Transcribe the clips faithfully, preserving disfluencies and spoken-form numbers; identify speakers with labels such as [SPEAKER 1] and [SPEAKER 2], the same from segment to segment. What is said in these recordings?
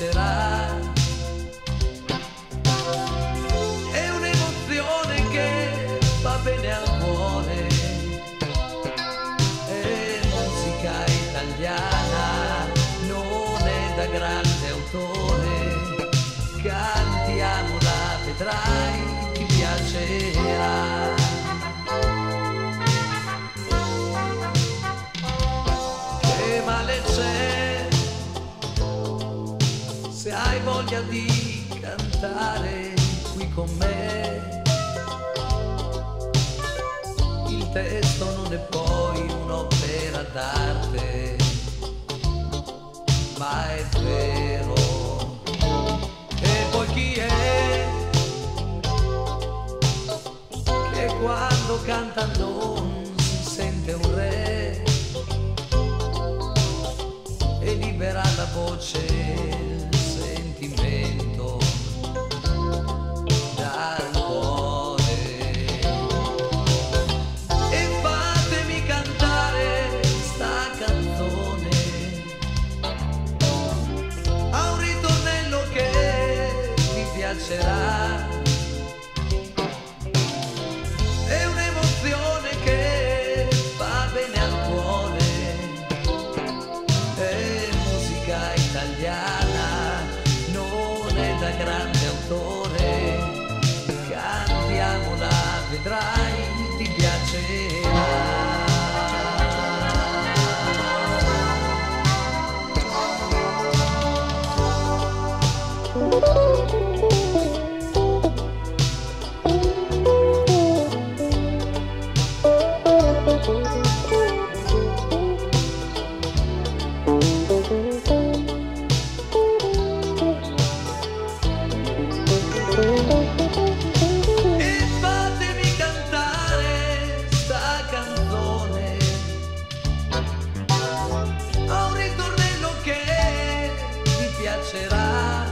[SPEAKER 1] piacerà. È un'emozione che fa bene al cuore, è musica italiana, non è da grande autore, cantiamola, vedrai, ti piacerà. Che male c'è se hai voglia di cantare qui con me? Il testo non è poi un'opera d'arte, ma è vero. E poi chi è che quando canta non si sente un re e libera la voce il sentimento dal cuore? E fatemi cantare sta canzone, ha un ritornello che vi piacerà. È un'emozione che fa bene al cuore, è musica italiana, non è da grande autore, cantiamola, vedrai, ti piacerà. E fatemi cantare sta canzone, ha un ritornello che vi piacerà.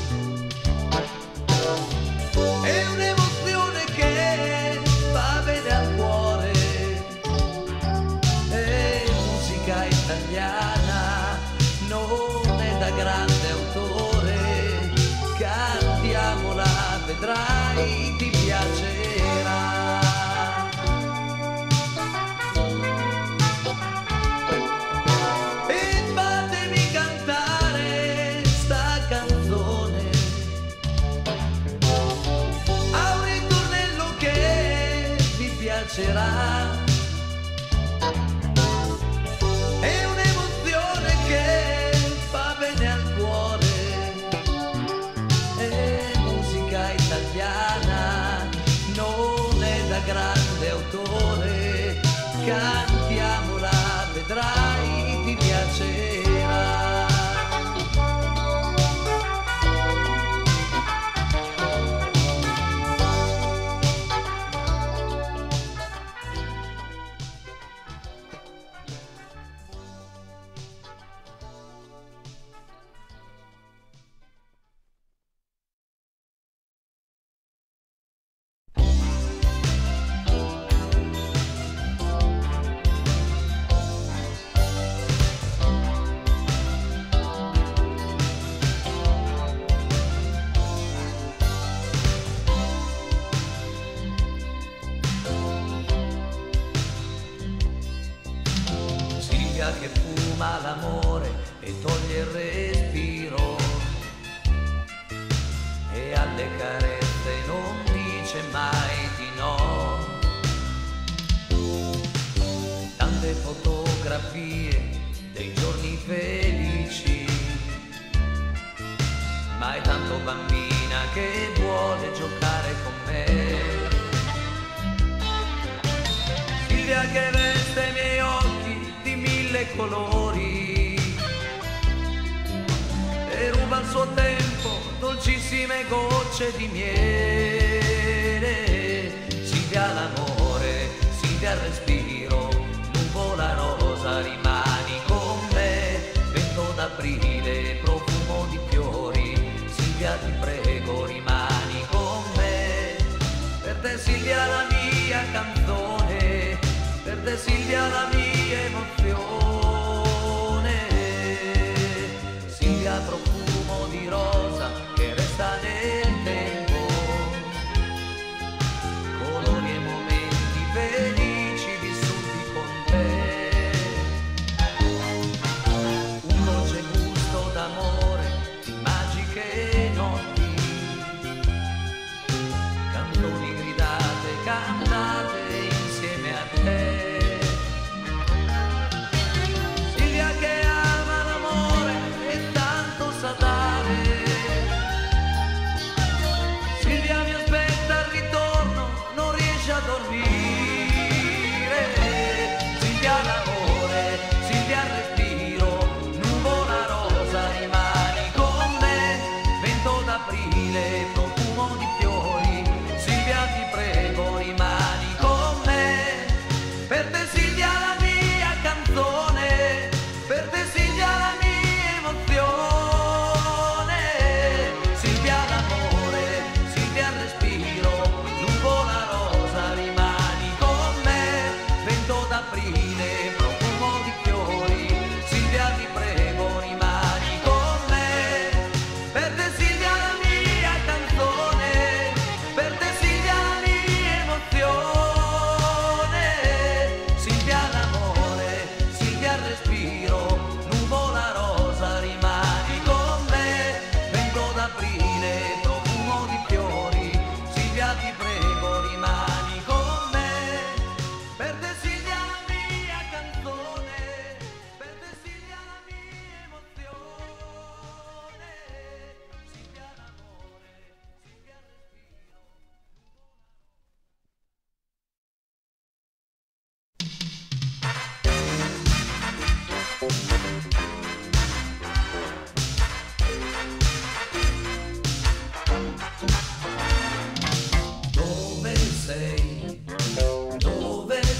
[SPEAKER 1] È un'emozione che fa bene al cuore, è musica italiana, non è da grande autore, cantiamola, vedrai, ti piacerà. E fatemi cantare sta canzone, ha un ritornello che vi piacerà. È un'emozione che fa bene al cuore, è musica italiana, non è da grande autore, cantiamola, vedrai, ti piacerà. Silvia che fuma l'amore e toglie il respiro, e alle carezze non dice mai di no. Tante fotografie dei giorni felici, ma è tanto bambina che vuole giocare con me. Silvia che veste i miei occhi di mille colori e ruba il suo tempo dolcissime gocce di miele. Silvia l'amore, Silvia il respiro, nuvola rosa, rimani con me, vento d'aprile, profumo di fiori. Silvia ti prego, rimani con me, per te Silvia la mia canzone, per te Silvia la mia emozione. Silvia profumo di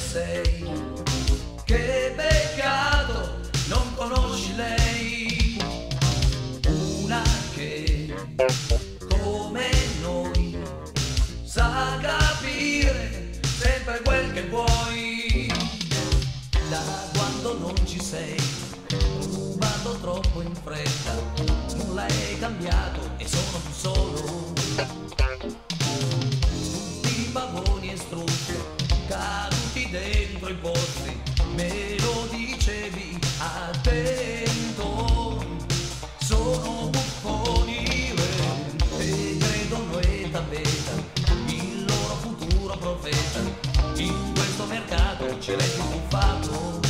[SPEAKER 1] sei? Che peccato, non conosci lei. Una che come noi sa capire sempre quel che vuoi. Da quando non ci sei, vado troppo in fretta, nulla è cambiato e sono più solo. Tutti pavoni e struzzi caduti dentro i pozzi, me lo dicevi attento. Sono buffoni e credono e tappeta il loro futuro profeta. In questo mercato ce l'hai più buffato.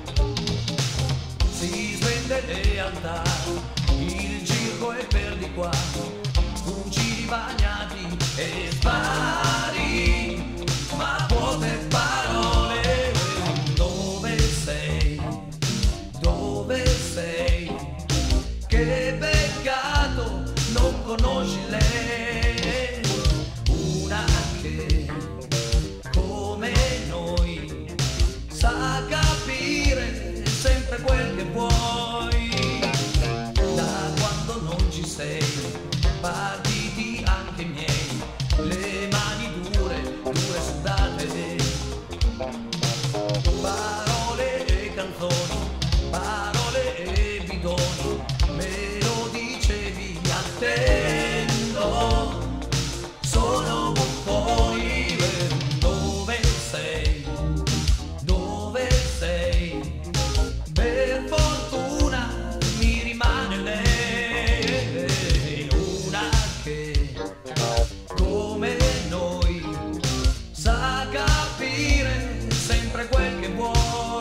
[SPEAKER 1] Si svende lealtà, il circo è per di qua, fucili bagnati e spari, ma vuote parole. Dove sei? Dove sei? Che peccato, non conosci lei. Una che come noi sa capire sempre quel che vuoi. Da quando non ci sei, partiti anche i miei, le mani dure, dure sudate. Parole e canzoni, parole e bidoni, me lo dicevi attento. Sono buffoni. Dove sei? Dove sei? Per fortuna mi rimane lei. Una che come noi sa capire sempre quel che vuoi.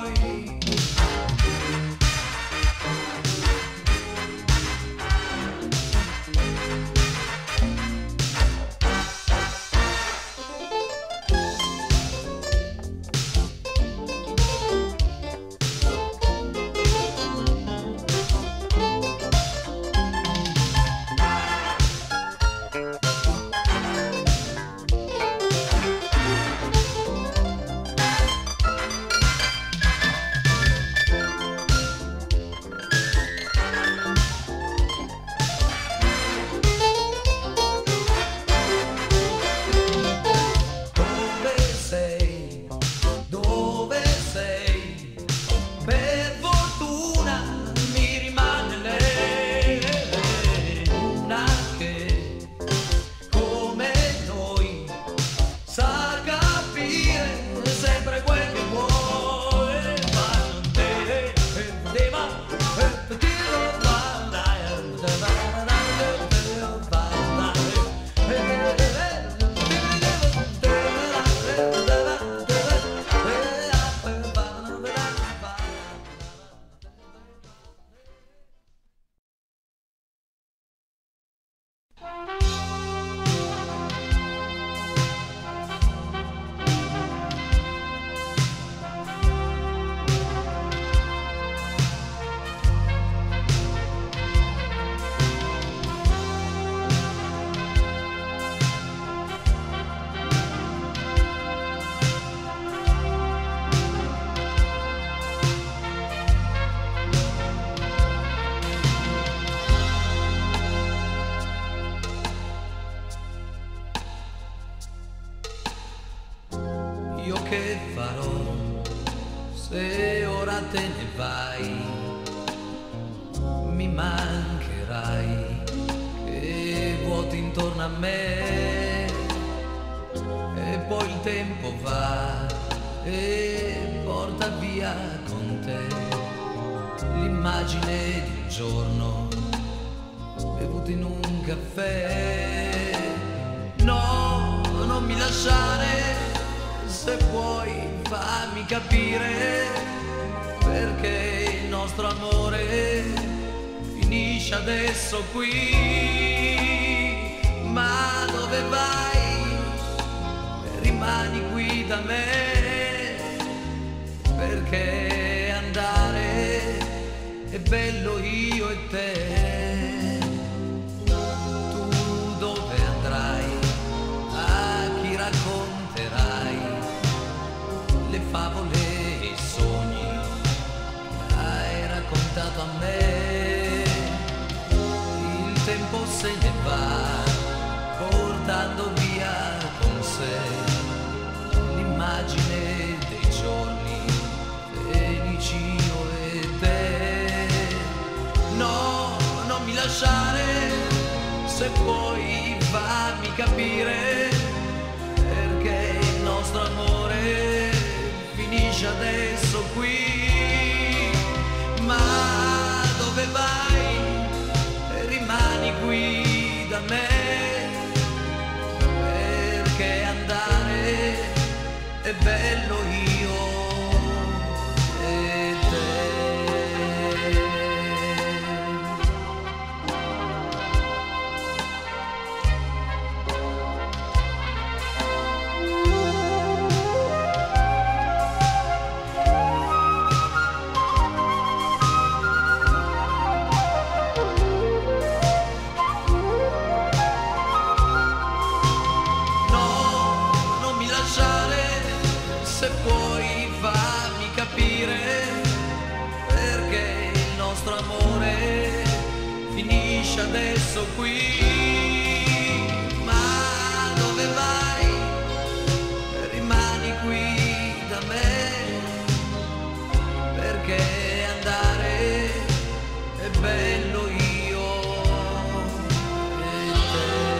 [SPEAKER 1] Io che farò se ora te ne vai? Mi mancherai, che vuoti intorno a me. E poi il tempo va e porta via con te l'immagine di un giorno bevuto in un caffè. No, non mi lasciare, se puoi fammi capire perché il nostro amore finisce adesso qui. Ma dove vai? Rimani qui da me, perché andare è bello io e te. Tu dove andrai? A chi racconterai le favole capire perché il nostro amore finisce adesso qui. Ma dove vai? Rimani qui da me, perché andare è bello io e te. Se puoi fammi capire perché il nostro amore finisce adesso qui. Ma dove vai? Rimani qui da me, perché andare è bello io e te.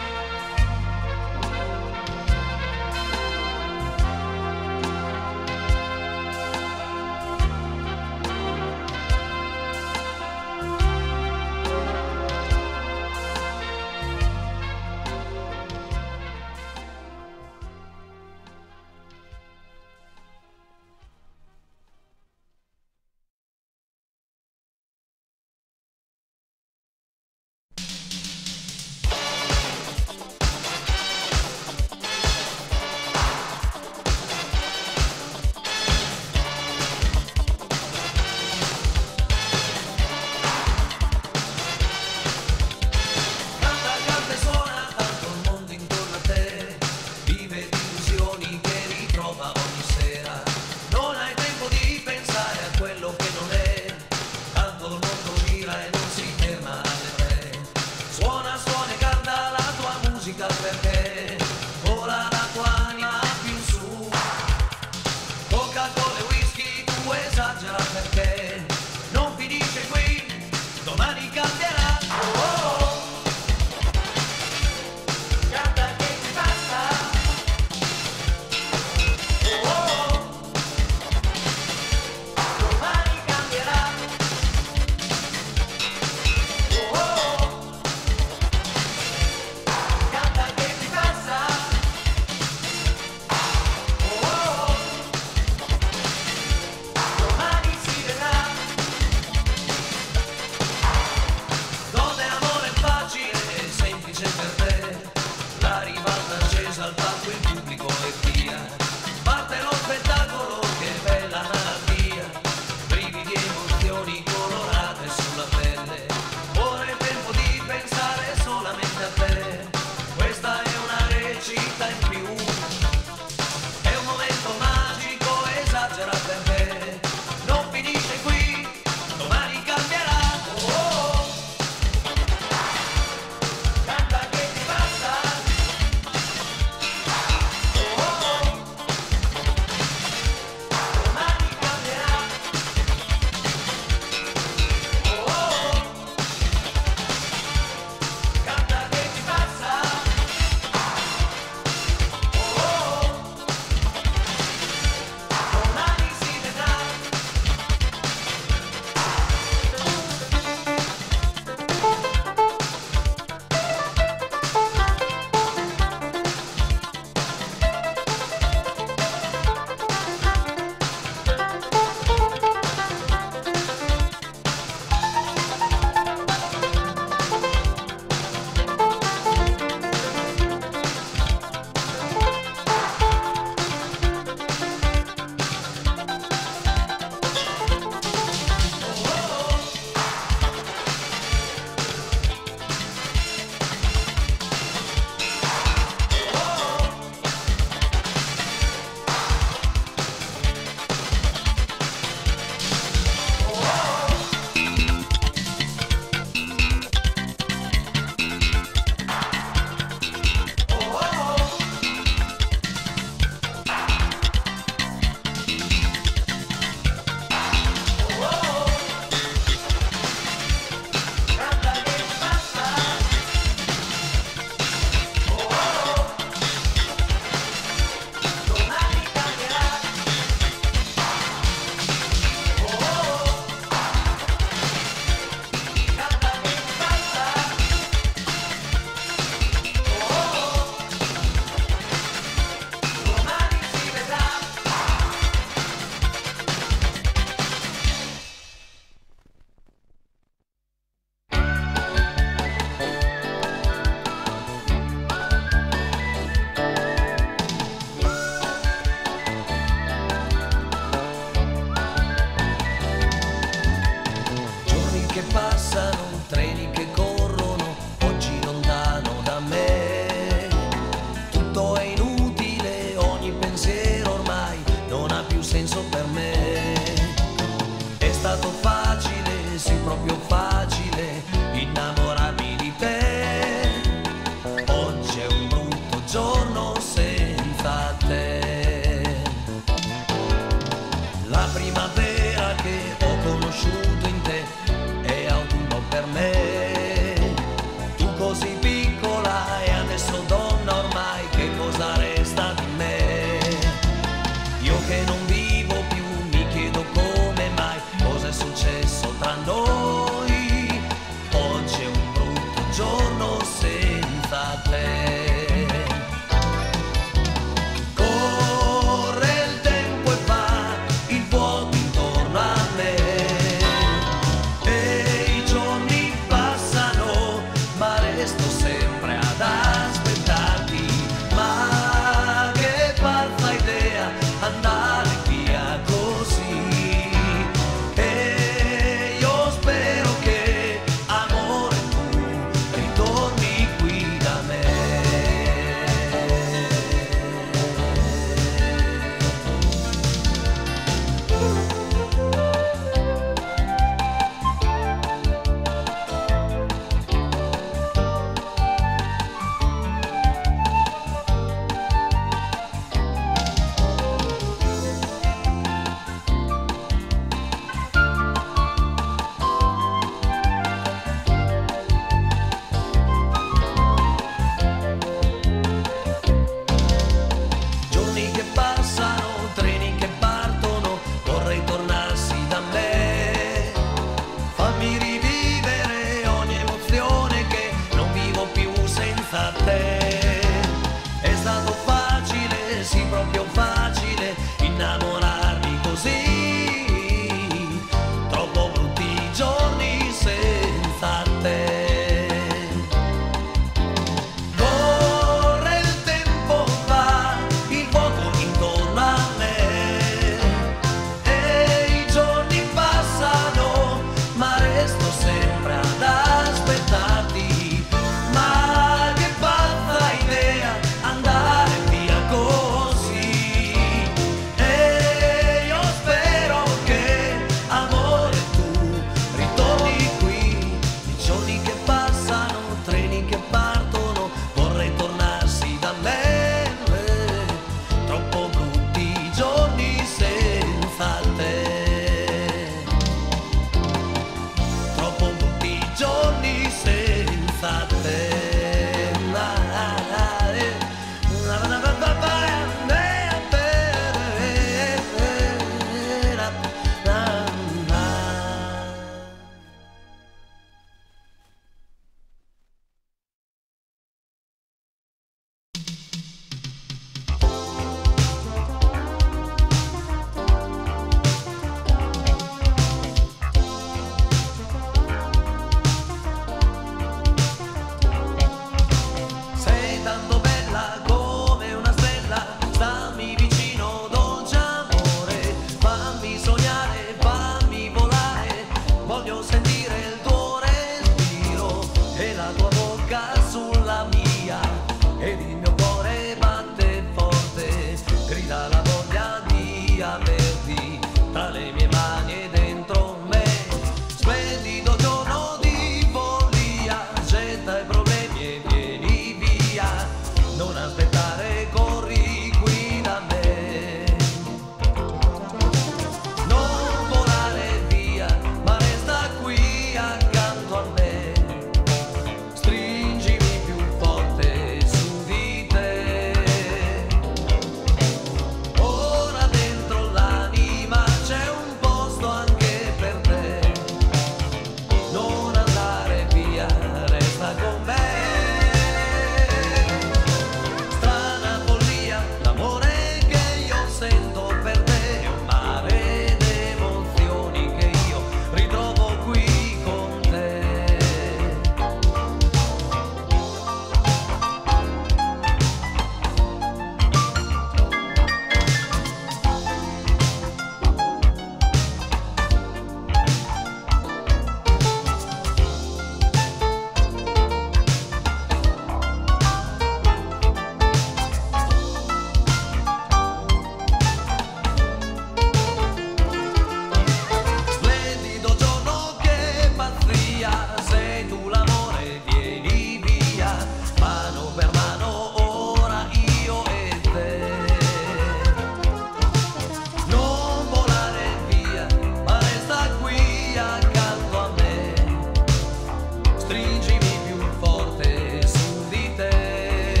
[SPEAKER 1] stringimi più forte su di te.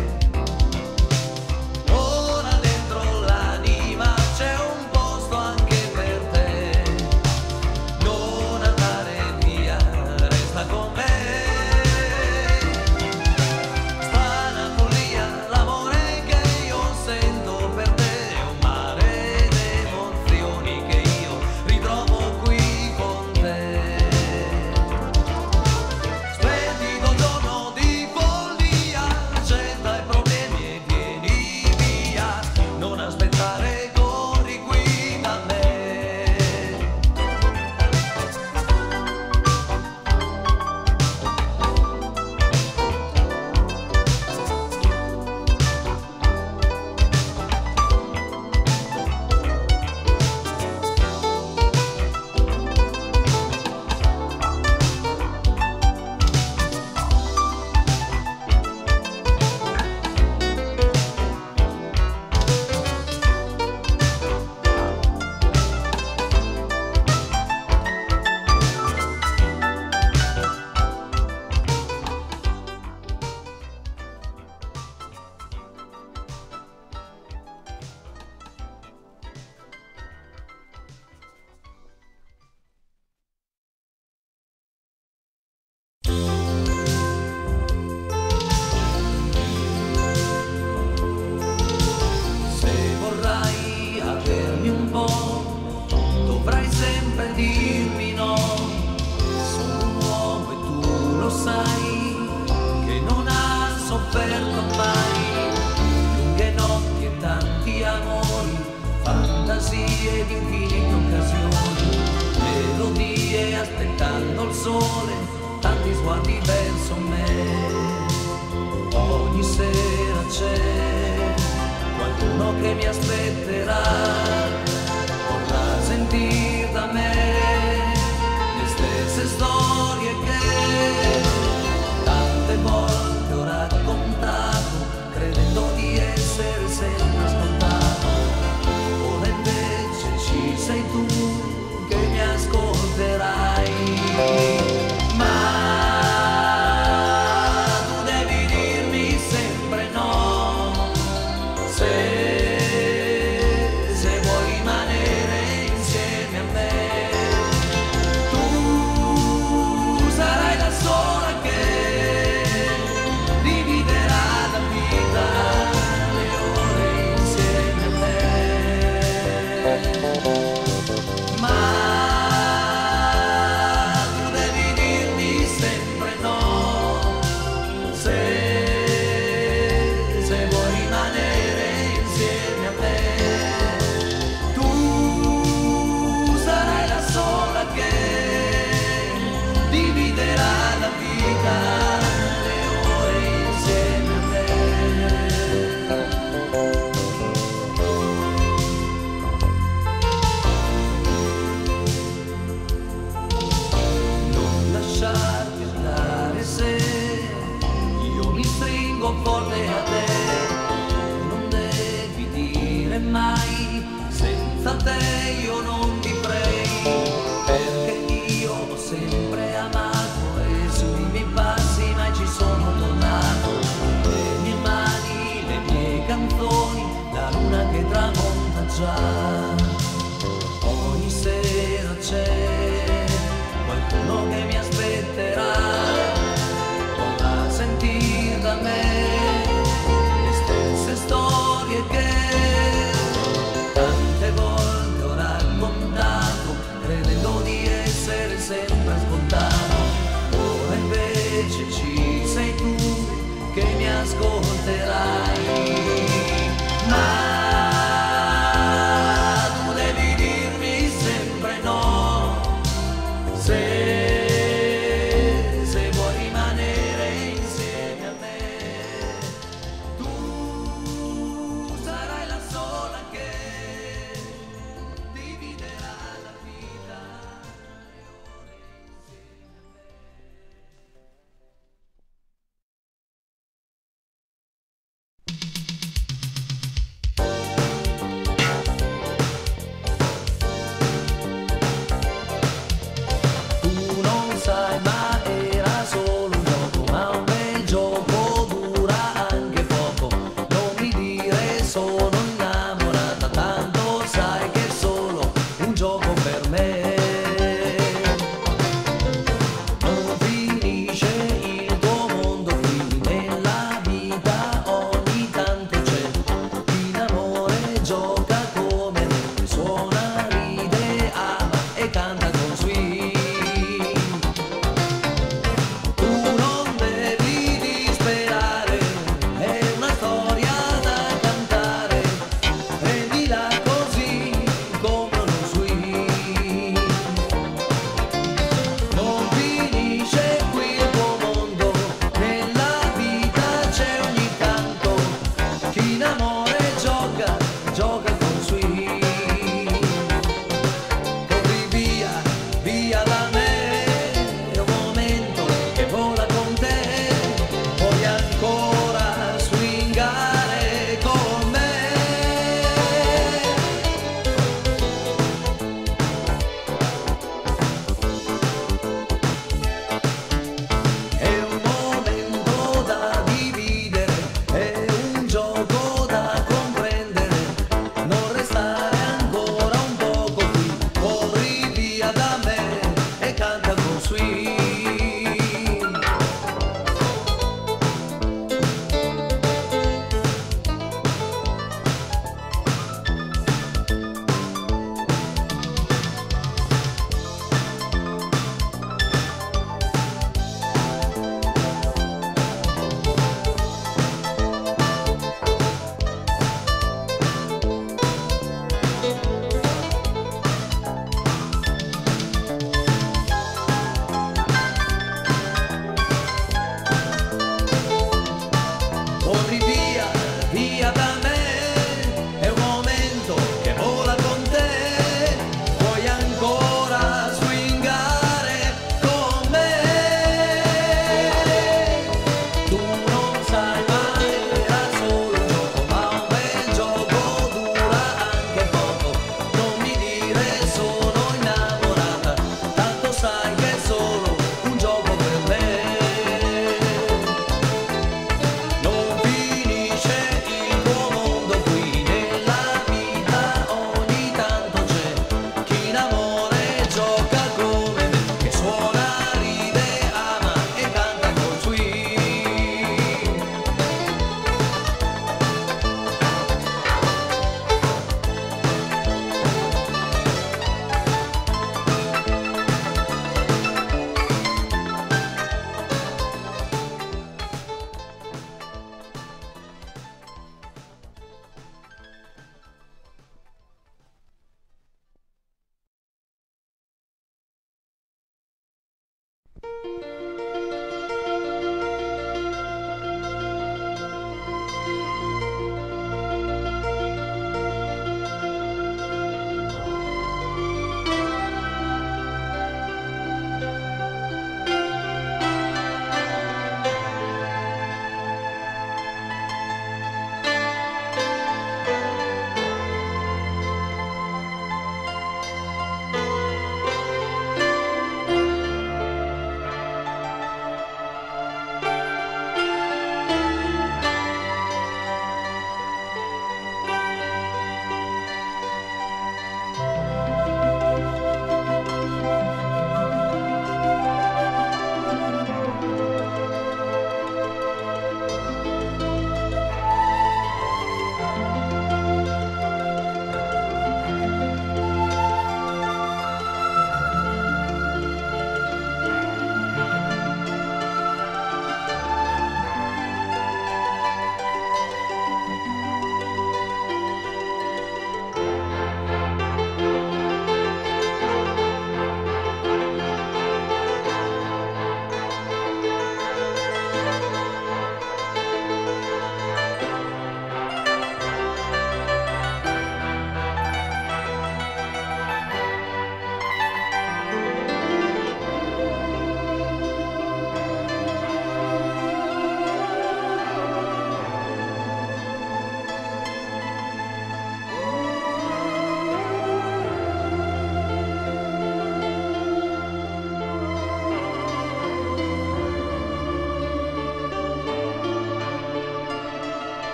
[SPEAKER 1] Ora dentro l'anima c'è un posto anche per te, non andare via, resta con me. Strana follia, l'amore che io sento per te è un mare d'emozioni che io ritrovo qui con te. Splendido giorno di follia, accetta i problemi e vieni via, non aspettare, corri qui da me. Se vorrai avermi un po', dovrai sempre dirmi no. Sono un uomo e tu lo sai, che non ha sofferto mai. Lunghe notti e tanti amori, fantasie di infinite occasioni, melodie aspettando il sole, tanti sguardi verso me. Ogni sera c'è qualcuno che mi aspetterà, vorrà sentir da me le stesse storie che tante volte ho raccontato, credendo di essere sempre ascoltato. Ora invece ci sei tu che mi ascolterai. Ma tu devi dirmi sempre no, se, se vuoi rimanere insieme a me. Tu sarai la sola che dividerà la vita, le ore insieme a me. Ma tu devi dirmi sempre no, se, se vuoi rimanere insieme a me. Tu sarai la sola che dividerà la vita, le ore insieme a me. Non lasciarti andare se io mi stringo forte a te. Non devi dire mai senza te io non vivrei, perché io ho sempre amato e sui miei passi mai ci sono tornato. Le mie mani, le mie canzoni, la luna che tramonta già.